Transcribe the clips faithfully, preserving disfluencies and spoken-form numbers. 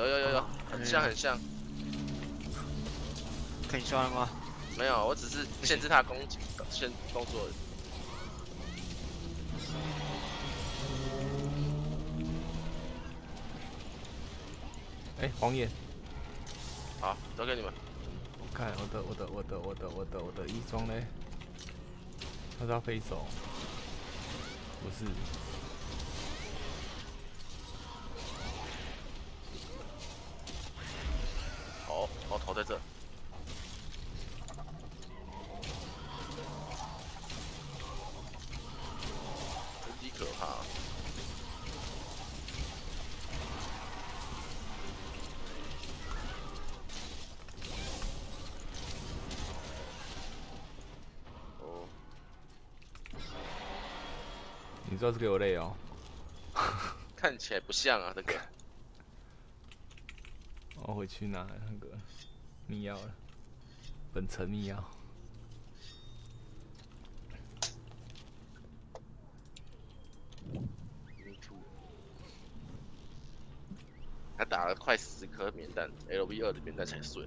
有有有有，很像很像。 可以刷了吗？ 没有，我只是限制他攻击，限动作而已。 哎、欸，黄眼。 好，交给你们。 我看我的我的我的我的我的我的衣装嘞，他是要飞走，不是。 好，我头在这。真的可怕。哦。 你知道这个有累哦。 看起来不像啊，这个。 我回去拿那个密钥了，本城密钥。 还打了快十颗免弹 ，L V 二的免弹才碎。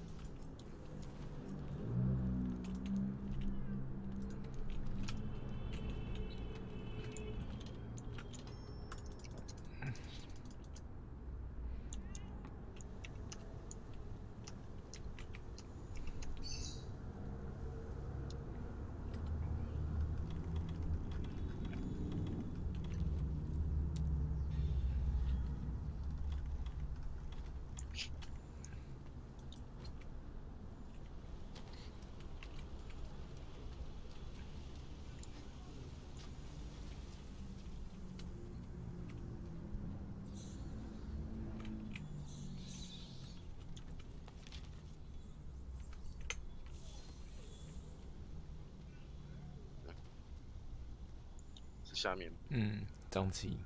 下面， 嗯，瘴气，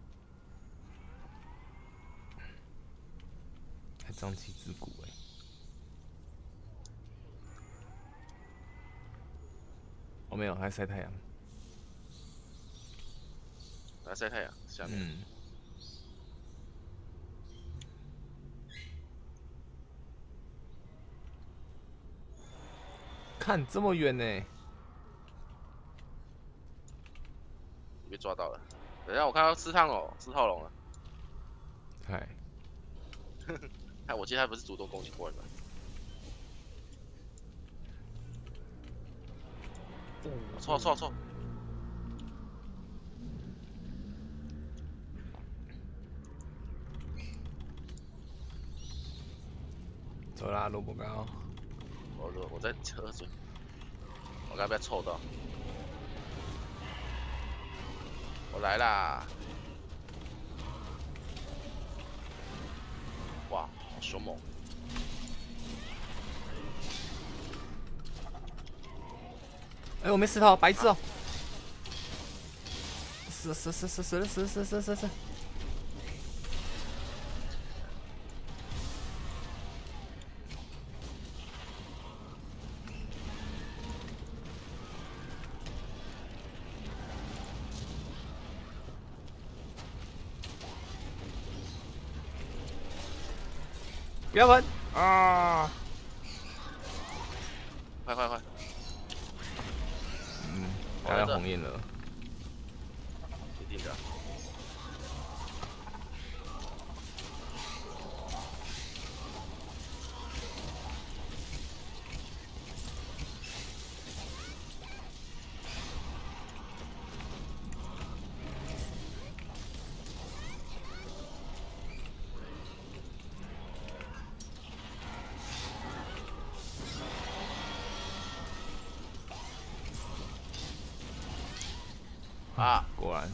还瘴气之谷哎、欸。哦，没有，还晒太阳。 来晒太阳，下面。 嗯。看这么远呢、欸。 被抓到了。等一下，我看到吃烫哦，吃套笼了。 嗨。 哎，我记得他不是主动攻击过来的。哦，错错错！ 走啦，萝卜糕。 我我我在喝水，我刚被臭到。我来啦！哇，好凶猛！ 哎、欸，我没石头，白痴哦、喔！死死死死死死死死死死！不要喷啊！ 快快快！ 嗯，他要红焰了。 一定的。啊， 果然。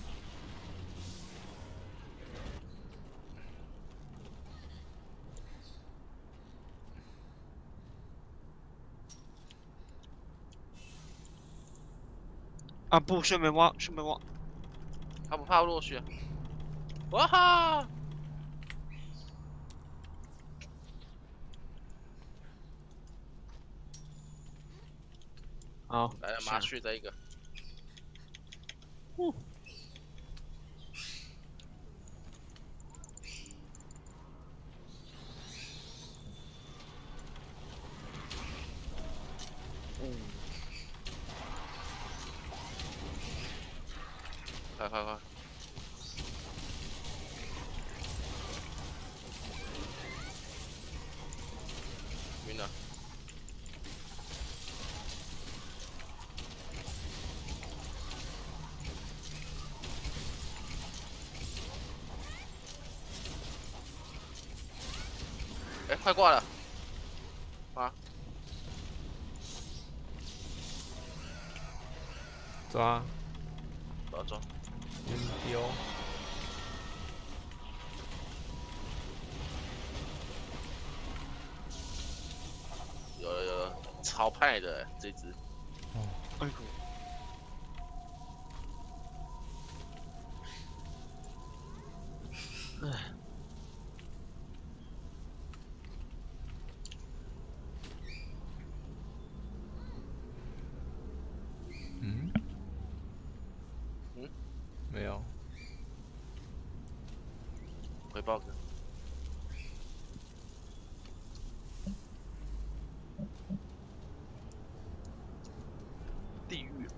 啊不，顺便挖，顺便挖。 他不怕落血。哇哈！ 好， 来了麻雀的一个。 呼。 快快快！晕了。哎、欸，快挂了！啊！ 抓！ 抓抓！ 晕丢！ 有有有，超派的这只。 哦， 哎呦！哎。 嗯？ 嗯？ 没有。 回报哥。地狱。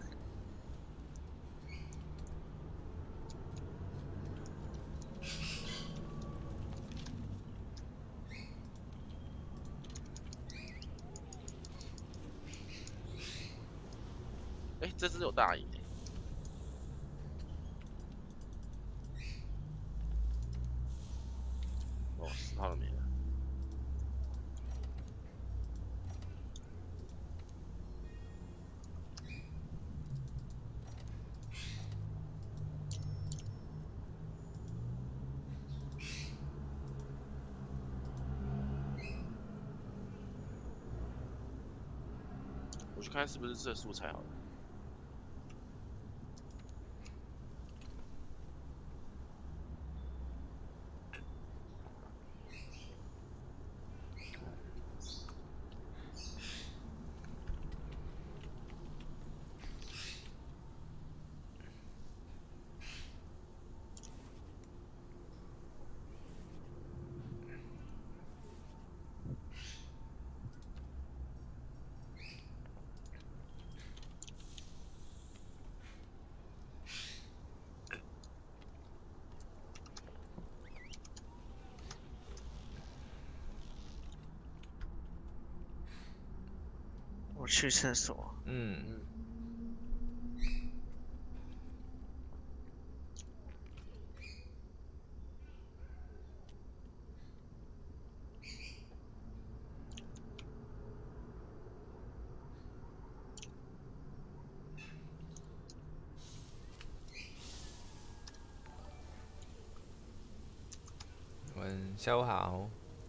哎、欸，这只有大影。 哦，四号没了。我去看是不是这素材好了。 我去厕所。 嗯。 嗯。 我们修好。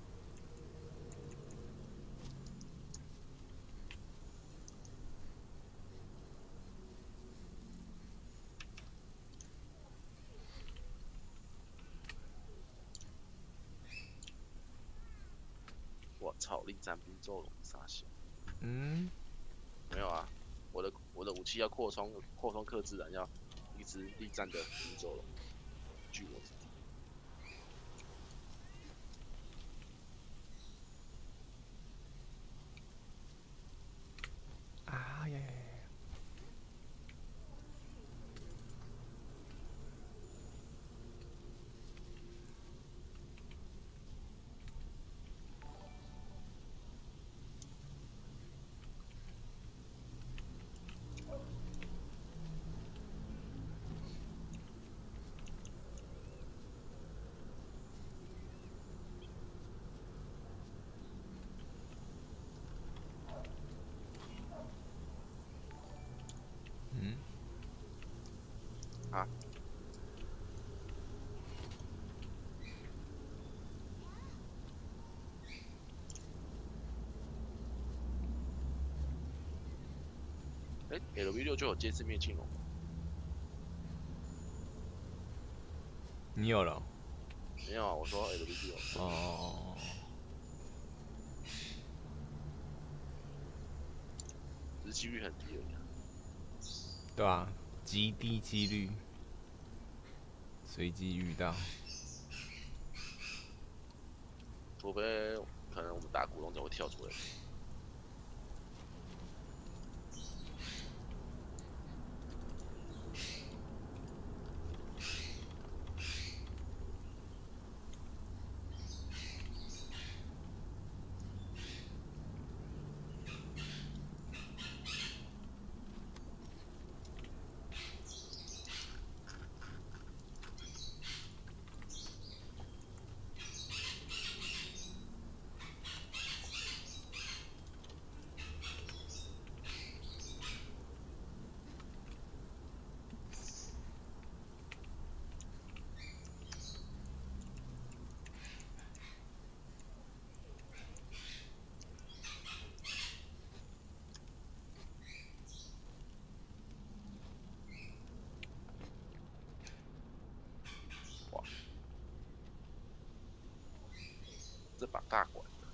我操！力战兵咒龙傻笑。 嗯？ 没有啊，我的我的武器要扩充扩充克制人，要一只力战的兵咒龙。据我知道。 啊耶！嗯？ 啊？哎、欸、，L V 六就有接致灭镜龙。 你有了？ 没有啊，我说 L V 六。 哦。 只是几率很低而已。 对啊，极低几率，随机遇到。 除非可能我们打古龙就会跳出来。 这把大管的。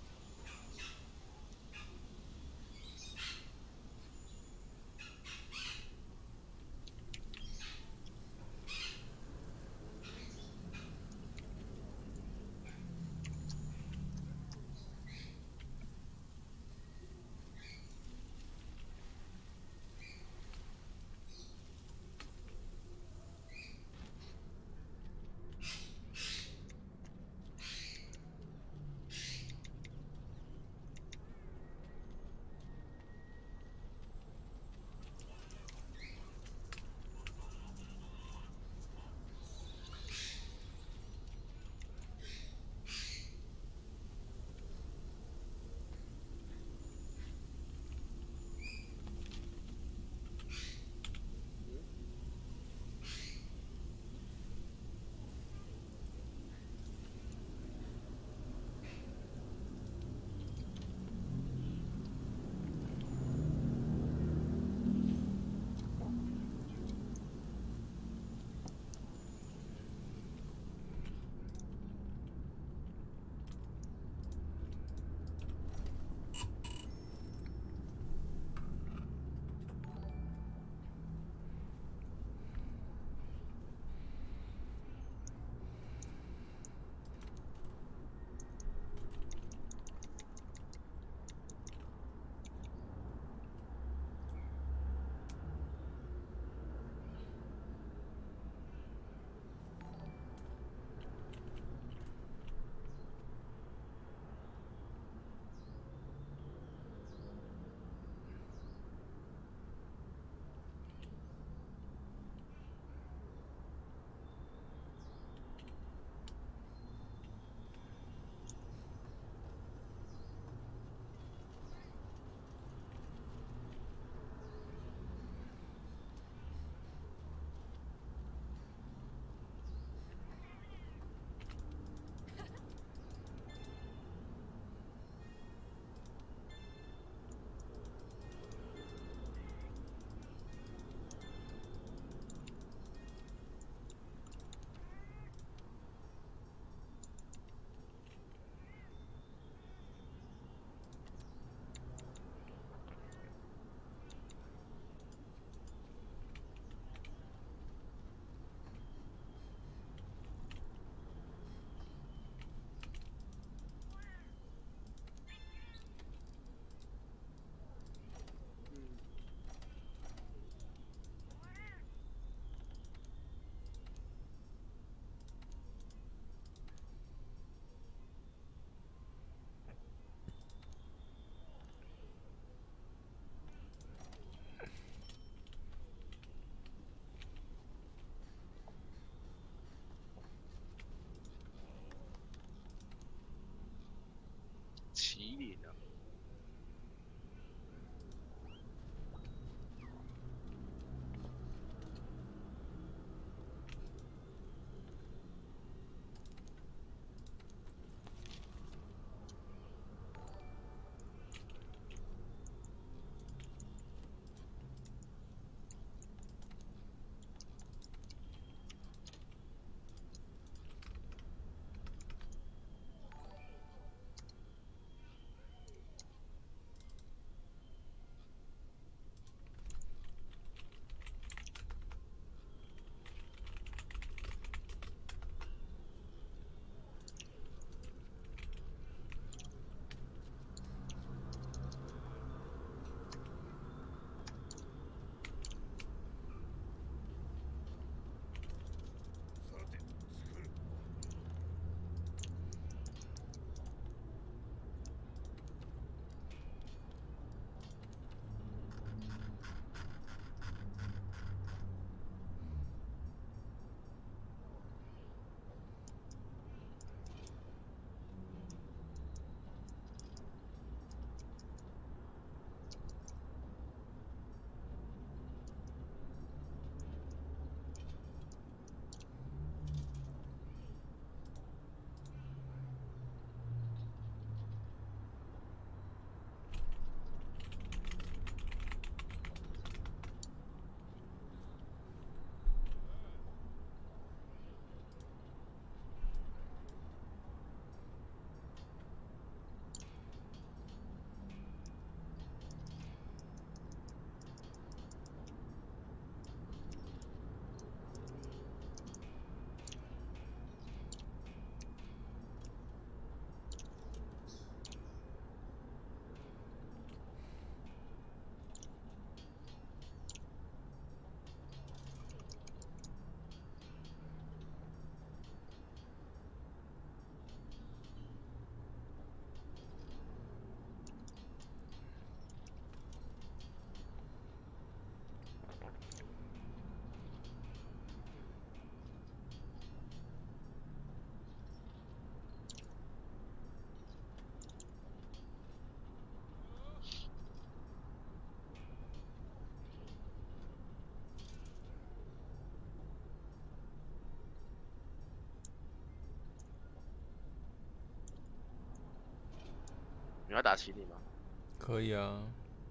要打麒麟吗？ 可以啊。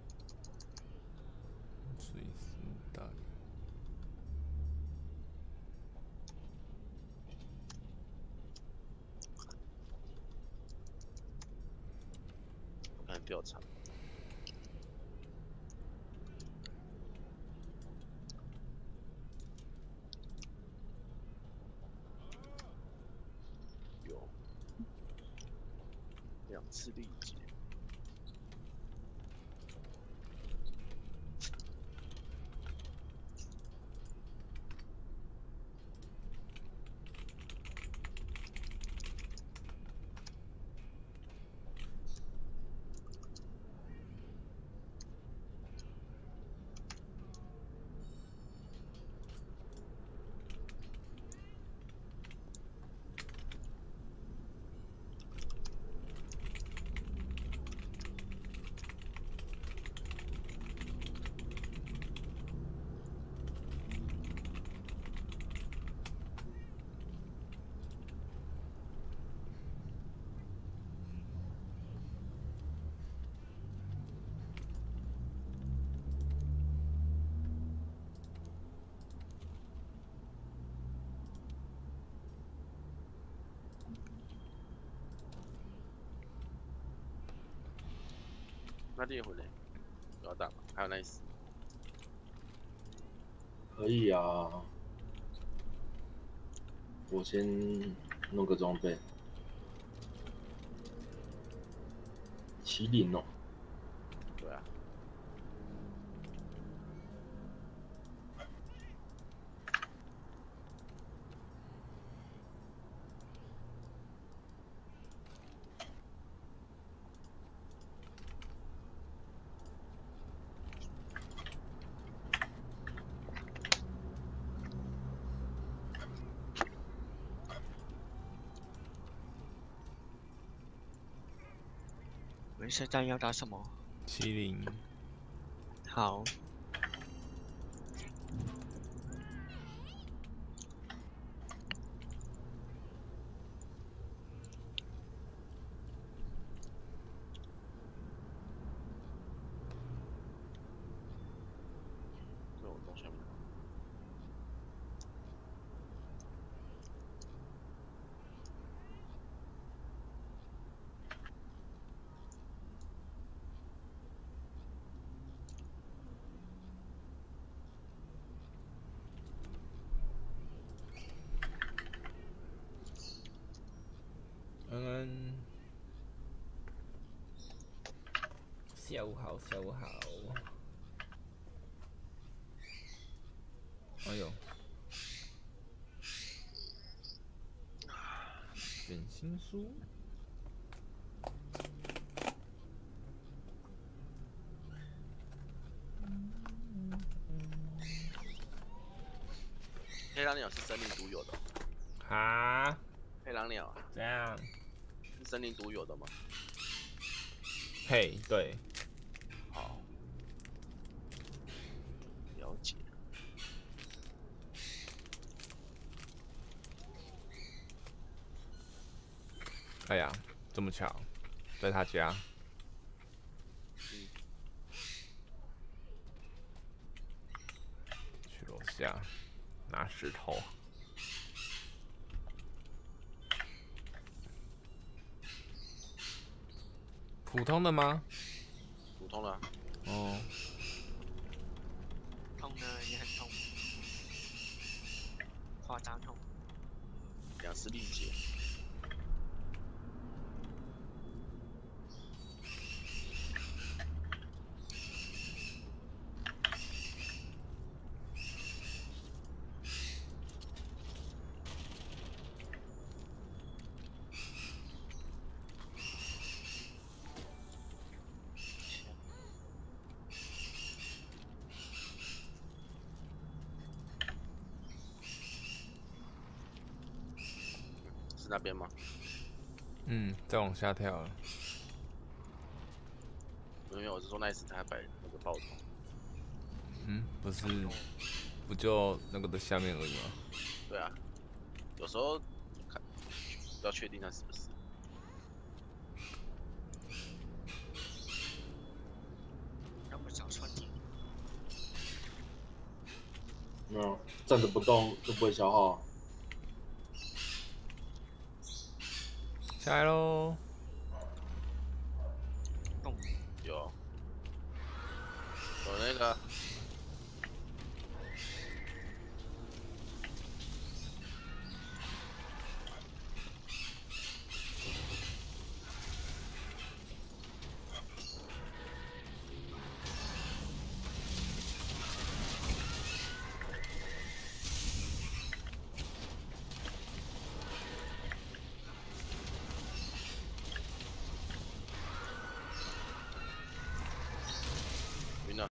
水死大鱼。 我看调查。有两次力竭。那猎魂呢？有要打吗？还有 nice。 可以啊，我先弄个装备。麒麟哦。 对啊。 没事，但要打什么？ 麒麟。 好。 这我东西没有。 安安，下午好，下午好。哎呦，点心书。 黑狼鸟是森林独有的。 哈？ 黑狼鸟怎样？ 是森林独有的吗？ 嘿，对。 好，了解。 哎呀，这么巧，在他家。 嗯。 去楼下拿石头。普通的吗？ 普通的、啊。 哦。 痛的也很痛，夸张痛。 两次力竭。是那边吗？ 嗯，再往下跳了。 没有，我是说那一次他摆那个爆头。 嗯，不是，不就那个的下面而已吗？ 对啊，有时候看要确定他是不是。 没有站着不动就不会消耗啊。 下来喽！ 动有有那个